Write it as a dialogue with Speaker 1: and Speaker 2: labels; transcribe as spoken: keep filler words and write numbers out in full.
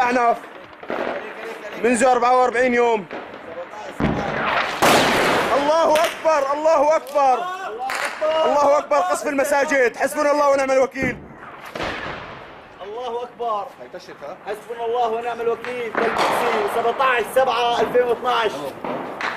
Speaker 1: الأعنف منذ أربعة وأربعين يوم. الله أكبر الله أكبر الله أكبر. قصف المساجد، حسبنا الله ونعم الوكيل.
Speaker 2: الله أكبر. حسبنا الله ونعم الوكيل. سبعة عشر سبعة ألفين واثنعش.